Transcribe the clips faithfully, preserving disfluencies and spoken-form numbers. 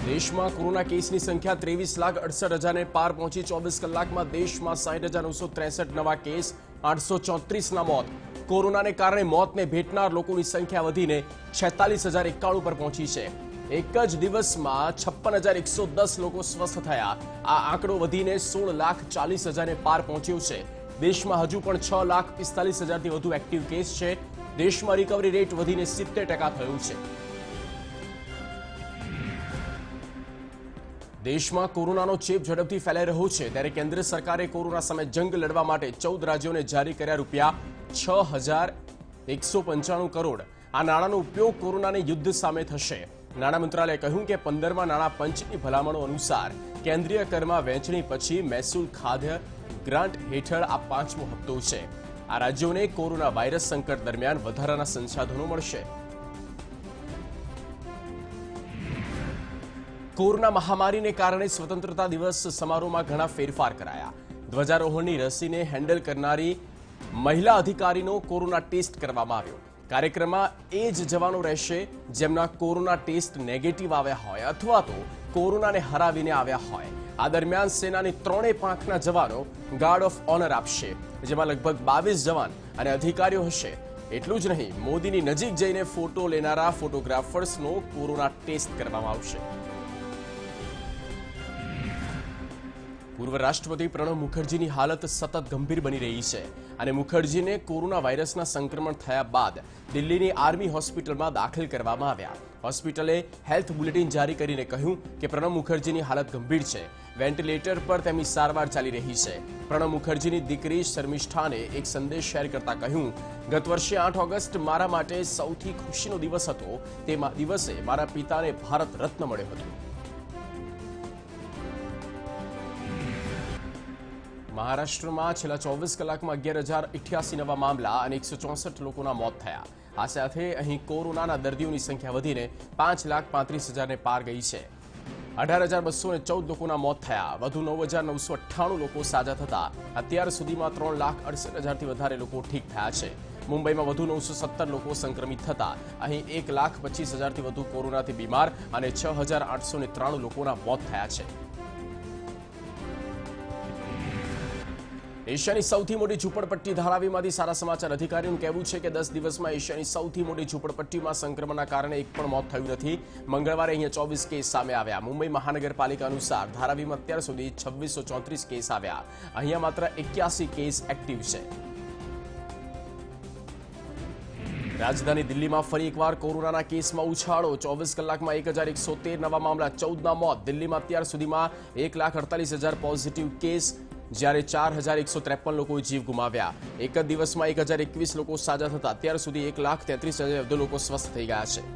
देश में corona case की संख्या तेवीस लाख अड़सठ हजार ने पार पहुंची। चौबीस कलाक में देश में साठ हजार नौ सौ त्रेसठ नवा केस, आठ सौ चौतरीस ना मौत। कोरोना ने कारण मौत ने भेटनार लोगों की संख्या वधीने छेतालीस हजार एकाणु पर पहुंची है। एक ज दिवस में छप्पन हजार एक सौ दस लोग स्वस्थ थया। आ आंकड़ो वधीने सोल लाख चालीस हजार ने पार पहुंच्यो है। देश में हजू पण छ लाख पिस्तालीस हजार थी वधु एक्टिव केस है। देश में रिकवरी रेट वधीने सित्तेर टका थयो छे। देश में कोरोना चेप झड़पथी फैलाई रह्यो छे, त्यारे केंद्र सरकारे कोरोना सामे जंग लड़वा माटे चौदह राज्यों ने जारी कर्या रूपिया छ हजार एक सौ पंचाणु करोड़। आ नाणांनो उपयोग कोरोना ने युद्ध सामे थशे। नाणां मंत्रालये કહ્યું કે પંદરમા નાણાં પંચની ભલામણો અનુસાર કેન્દ્રીય કરમાં વહેંચણી પછી મહેસૂલ ખાદ્ય ગ્રાન્ટ હેઠળ આ પાંચમો હપ્તો છે। આ રાજ્યોને કોરોના વાયરસ સંકટ દરમિયાન વધારાના સંસાધનો મળશે। कोरोना महामारी ने कारण स्वतंत्रता दिवस समारोह में घना फेरफार कराया। ध्वजारोहण रसी ने हेन्डल करनारी महिला अधिकारी कोरोना टेस्ट करवामां आव्यो। कार्यक्रम में ए ज जवानो रहेशे जेमना कोरोना टेस्ट नेगेटिव आव्या होय अथवा तो कोरोना ने हरावीने आव्या होय। आ दरमियान सेनानी त्रणेय પાંખના जवानो गार्ड ऑफ ऑनर आपशे, जेमां लगभग बावीस जवान अने अधिकारीओ हशे। એટલું જ નહીં, મોદીની નજીક જઈને ફોટો લેનારા ફોટોગ્રાફર્સનો કોરોના ટેસ્ટ કરવામાં આવશે। पूर्व राष्ट्रपति प्रणब मुखर्जी की हालत सतत गंभीर बनी रही है और मुखर्जी ने कोरोना वायरस संक्रमण थया बाद दिल्ली की आर्मी होस्पिटल में दाखिल करवामां आव्या। होस्पिटले हेल्थ बुलेटिन जारी करीने कह्युं कि प्रणब मुखर्जी की हालत गंभीर है। वेंटिलेटर पर तेमनी सारवार चाली रही है। प्रणब मुखर्जी की दीकरी शर्मिष्ठा ने एक संदेश शेर करता कह्युं, गत वर्षे आठ ऑगस्ट मारा माटे सौथी खुशीनो दिवस हतो। ते दिवसे मारा पिताने भारत रत्न मळ्यो हतो। महाराष्ट्र में छेल्ला चौबीस कलाक में अगियार हजार अठासी नवा मामला और एक सौ चौसठ लोगों मौत थया। आ साथे अहीं कोरोना दर्दियों की संख्या वधीने पांच लाख पैंतीस हजार ने पार गई है। अठार हजार बसो ने चौदह लोगों मौत थया। वधु नौ हजार नौ सौ अठाणु लोग साजा थता अत्यार सुधीमां त्रण लाख अड़सठ हजार थी वधारे लोग ठीक थया छे। मुंबई में वधु नौ सौ सत्तर लोग संक्रमित थता अहीं एक लाख पच्चीस हजार थी वधु कोरोना थी बीमार और छ हजार आठ सौ ने त्राणु लोगों मौत थया छे। एशियानी सौथी मोटी झूंपड़पट्टी धारावीमांथी सारा समाचार। अधिकारीओनुं कहेवुं छे के दस दिवस में एशियानी सौथी मोटी झूंपड़पट्टी में संक्रमणना कारणे एक पण मौत थयुं नथी। मंगळवारे अहींया चौबीस केस सामे आव्या। मुंबई महानगरपालिका अनुसार धारावीमां अत्यार सुधी छब्बीस सौ चौतरीस केस आव्या। अहींया मात्र एक्यासी केस एक्टिव छे। राजधानी दिल्ली में फरी एकवार कोरोना केस में उछाड़ो। चौबीस कलाक में एक हजार एक सौ तेर नवा मामला, चौदह मौत। दिल्ली में अत्यार सुधी में एक लाख अड़तालीस हजार पॉजिटिव केस, જ્યારે ચાર હજાર એકસો ત્રેપન લોકોએ જીવ ગુમાવ્યા। એક જ દિવસમાં એક હજાર એકવીસ લોકો સાજા થતા અત્યાર સુધી એક લાખ તેત્રીસ હજાર વધુ લોકો સ્વસ્થ થઈ ગયા છે।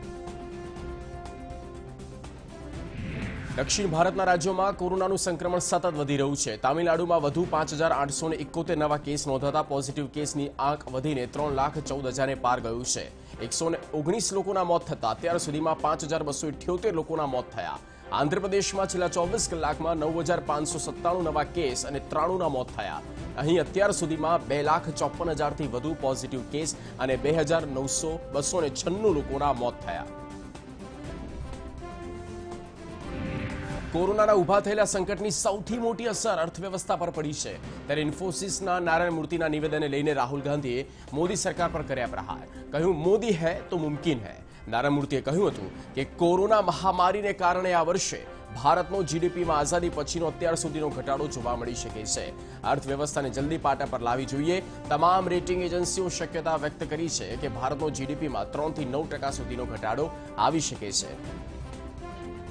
દક્ષિણ ભારતના રાજ્યોમાં કોરોનાનું સંક્રમણ સતત વધી રહ્યું છે। તામિલનાડુમાં વધુ પાંચ હજાર આઠસો એકોતેર નવા કેસ નોંધાતા પોઝિટિવ કેસની આંક વધીને ત્રણ લાખ ચૌદ હજારને પાર ગયું છે। એકસો ઓગણીસ લોકોના મોત થતા અત્યાર સુધીમાં પાંચ હજાર બસો ઇઠ્યોતેર લોકોના મોત થયા। आंध्रप्रदेश में छेल्ला चौबीस कलाक में नौ हजार पांच सौ सत्ताणु नवा केस और त्राणुना मौत थया। अहीं अत्यार सुधी में बे लाख चौपन हजार थी वधु पॉजिटिव केस और बे हजार नौ सौ बसो ने छन्नु लोकोना मौत थया। कोरोना उभा थयेला संकटनी सौथी मोटी असर अर्थव्यवस्था पर पड़ी है। त्यारे इन्फोसिसना नारायण मूर्तिना निवेदने लईने राहुल गांधीए मोदी सरकार पर कर्या प्रहार। कह्युं, मोदी है तो मुमकिन है। नारायण मूर्तिए કહ્યું હતું કે કોરોના મહામારીને કારણે આ વર્ષે ભારતનો જીડીપીમાં આઝાદી પછીનો અત્યાર સુધીનો ઘટાડો જોવા મળી શકે છે। અર્થવ્યવસ્થાને જલ્દી પાટા પર લાવી જોઈએ। તમામ રેટિંગ એજન્સીઓ શક્યતા વ્યક્ત કરી છે કે ભારતનો જીડીપીમાં ત્રણ થી નવ ટકા સુધીનો ઘટાડો આવી શકે છે।